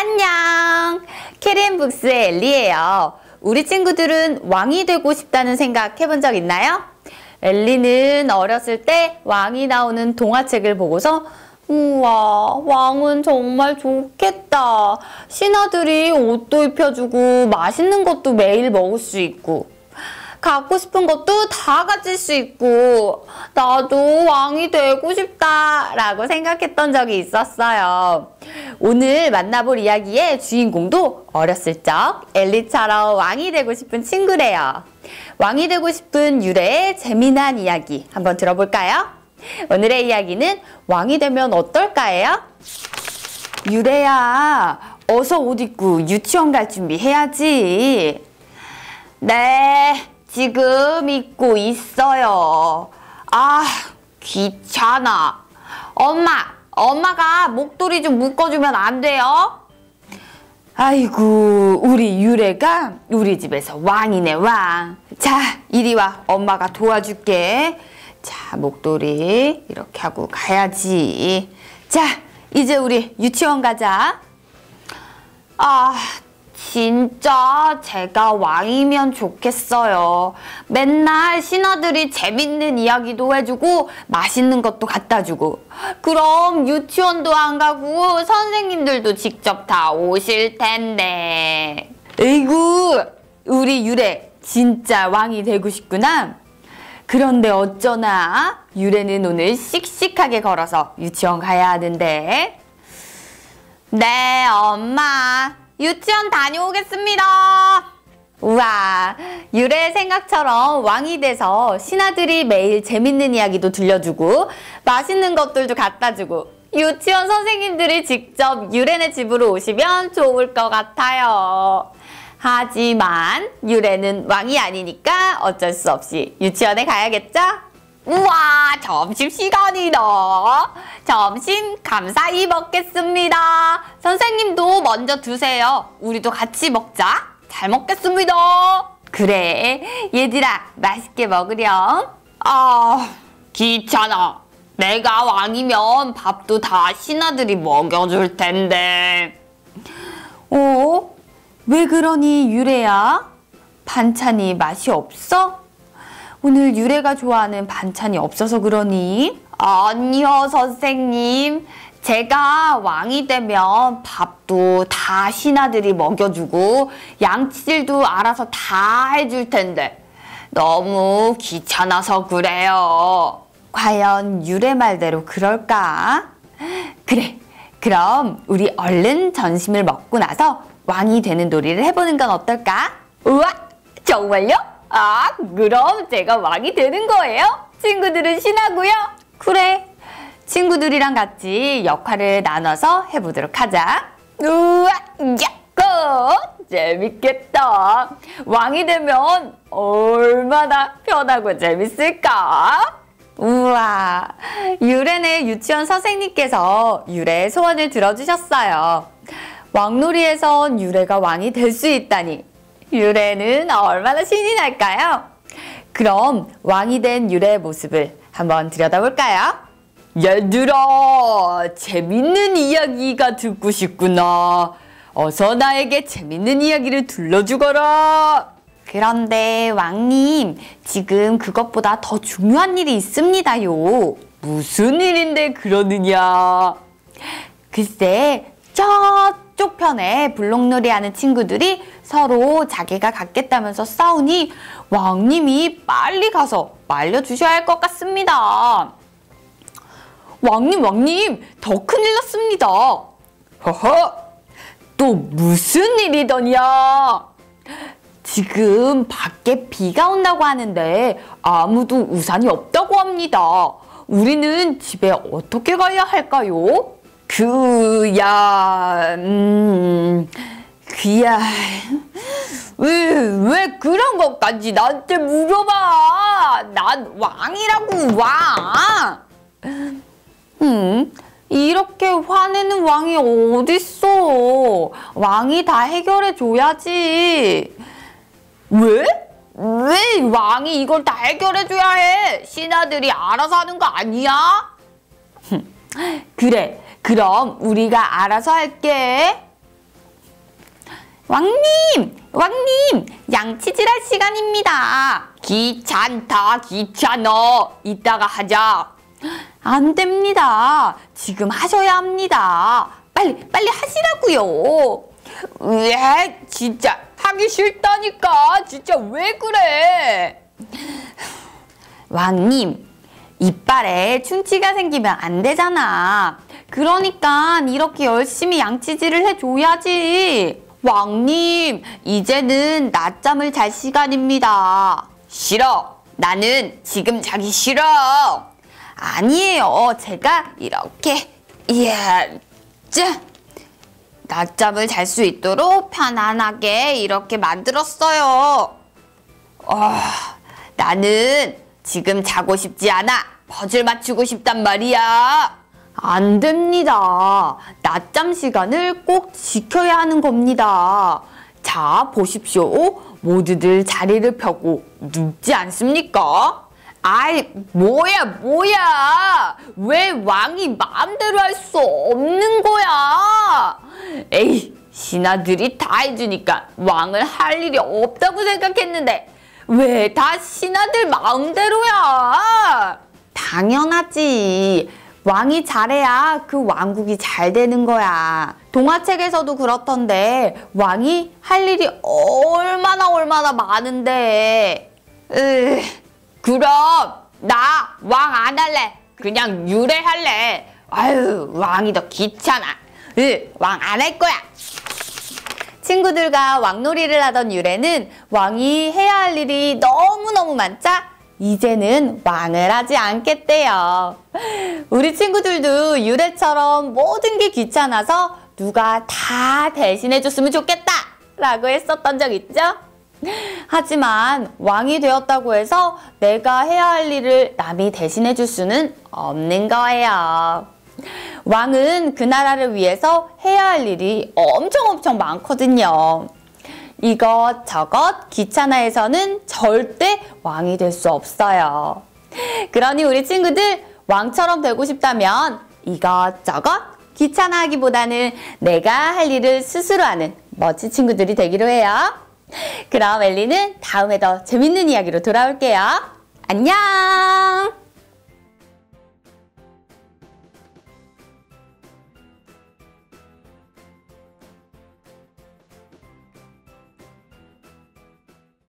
안녕! 캐리앤북스의 엘리예요. 우리 친구들은 왕이 되고 싶다는 생각 해본 적 있나요? 엘리는 어렸을 때 왕이 나오는 동화책을 보고서 우와, 왕은 정말 좋겠다. 신하들이 옷도 입혀주고 맛있는 것도 매일 먹을 수 있고 갖고 싶은 것도 다 가질 수 있고 나도 왕이 되고 싶다 라고 생각했던 적이 있었어요. 오늘 만나볼 이야기의 주인공도 어렸을 적 엘리처럼 왕이 되고 싶은 친구래요. 왕이 되고 싶은 유래의 재미난 이야기 한번 들어볼까요? 오늘의 이야기는 왕이 되면 어떨까예요? 유래야, 어서 옷 입고 유치원 갈 준비 해야지. 네, 지금 입고 있어요. 아, 귀찮아. 엄마가 목도리 좀 묶어주면 안 돼요? 아이고, 우리 유래가 우리 집에서 왕이네, 왕. 자, 이리 와. 엄마가 도와줄게. 자, 목도리 이렇게 하고 가야지. 자, 이제 우리 유치원 가자. 아, 진짜 제가 왕이면 좋겠어요. 맨날 신하들이 재밌는 이야기도 해주고 맛있는 것도 갖다 주고 그럼 유치원도 안 가고 선생님들도 직접 다 오실 텐데. 에이구, 우리 유래 진짜 왕이 되고 싶구나. 그런데 어쩌나 유래는 오늘 씩씩하게 걸어서 유치원 가야 하는데. 네, 엄마. 유치원 다녀오겠습니다. 우와, 유래의 생각처럼 왕이 돼서 신하들이 매일 재밌는 이야기도 들려주고 맛있는 것들도 갖다 주고 유치원 선생님들이 직접 유래네 집으로 오시면 좋을 것 같아요. 하지만 유래는 왕이 아니니까 어쩔 수 없이 유치원에 가야겠죠? 우와, 점심시간이다. 점심 감사히 먹겠습니다. 선생님도 먼저 드세요. 우리도 같이 먹자. 잘 먹겠습니다. 그래, 얘들아, 맛있게 먹으렴. 아, 귀찮아. 내가 왕이면 밥도 다 신하들이 먹여줄 텐데. 어? 왜 그러니, 유래야? 반찬이 맛이 없어? 오늘 유래가 좋아하는 반찬이 없어서 그러니? 아니요, 선생님. 제가 왕이 되면 밥도 다 신하들이 먹여주고 양치질도 알아서 다 해줄 텐데 너무 귀찮아서 그래요. 과연 유래 말대로 그럴까? 그래, 그럼 우리 얼른 점심을 먹고 나서 왕이 되는 놀이를 해보는 건 어떨까? 우와, 정말요? 아, 그럼 제가 왕이 되는 거예요? 친구들은 신하고요? 그래, 친구들이랑 같이 역할을 나눠서 해보도록 하자. 우와, 야호! 재밌겠다. 왕이 되면 얼마나 편하고 재밌을까? 우와, 유래네 유치원 선생님께서 유래의 소원을 들어주셨어요. 왕놀이에선 유래가 왕이 될 수 있다니 유래는 얼마나 신이 날까요? 그럼 왕이 된 유래의 모습을 한번 들여다볼까요? 얘들아, 재밌는 이야기가 듣고 싶구나. 어서 나에게 재밌는 이야기를 들려주거라. 그런데 왕님, 지금 그것보다 더 중요한 일이 있습니다요. 무슨 일인데 그러느냐? 글쎄, 저쪽 편에 블록놀이 하는 친구들이 서로 자기가 갖겠다면서 싸우니 왕님이 빨리 가서 말려주셔야 할 것 같습니다. 왕님, 더 큰일 났습니다. 허허, 또 무슨 일이더냐? 지금 밖에 비가 온다고 하는데 아무도 우산이 없다고 합니다. 우리는 집에 어떻게 가야 할까요? 귀야, 왜 그런 것까지 나한테 물어봐? 난 왕이라고, 왕. 이렇게 화내는 왕이 어딨어? 왕이 다 해결해줘야지. 왜 왕이 이걸 다 해결해줘야 해? 신하들이 알아서 하는 거 아니야? 그래, 그럼 우리가 알아서 할게. 왕님, 양치질할 시간입니다. 귀찮다, 귀찮어. 이따가 하자. 안 됩니다. 지금 하셔야 합니다. 빨리 하시라고요. 왜? 진짜 하기 싫다니까. 진짜 왜 그래? 왕님, 이빨에 충치가 생기면 안 되잖아. 그러니까 이렇게 열심히 양치질을 해줘야지. 왕님, 이제는 낮잠을 잘 시간입니다. 싫어. 나는 지금 자기 싫어. 아니에요. 제가 이렇게 낮잠을 잘 수 있도록 편안하게 이렇게 만들었어요. 나는 지금 자고 싶지 않아. 퍼즐 맞추고 싶단 말이야. 안 됩니다. 낮잠 시간을 꼭 지켜야 하는 겁니다. 자, 보십시오. 모두들 자리를 펴고 눕지 않습니까? 아이, 뭐야. 왜 왕이 마음대로 할 수 없는 거야? 에이, 신하들이 다 해주니까 왕을 할 일이 없다고 생각했는데 왜 다 신하들 마음대로야? 당연하지. 왕이 잘해야 그 왕국이 잘 되는 거야. 동화책에서도 그렇던데 왕이 할 일이 얼마나 많은데. 그럼 나 왕 안 할래. 그냥 유래할래. 아유, 왕이 더 귀찮아. 왕 안 할 거야. 친구들과 왕놀이를 하던 유래는 왕이 해야 할 일이 너무너무 많자 이제는 왕을 하지 않겠대요. 우리 친구들도 유래처럼 모든 게 귀찮아서 누가 다 대신해줬으면 좋겠다 라고 했었던 적 있죠? 하지만 왕이 되었다고 해서 내가 해야 할 일을 남이 대신해줄 수는 없는 거예요. 왕은 그 나라를 위해서 해야 할 일이 엄청 많거든요. 이것저것 귀찮아해서는 절대 왕이 될 수 없어요. 그러니 우리 친구들 왕처럼 되고 싶다면 이것저것 귀찮아하기보다는 내가 할 일을 스스로 하는 멋진 친구들이 되기로 해요. 그럼 엘리는 다음에 더 재밌는 이야기로 돌아올게요. 안녕!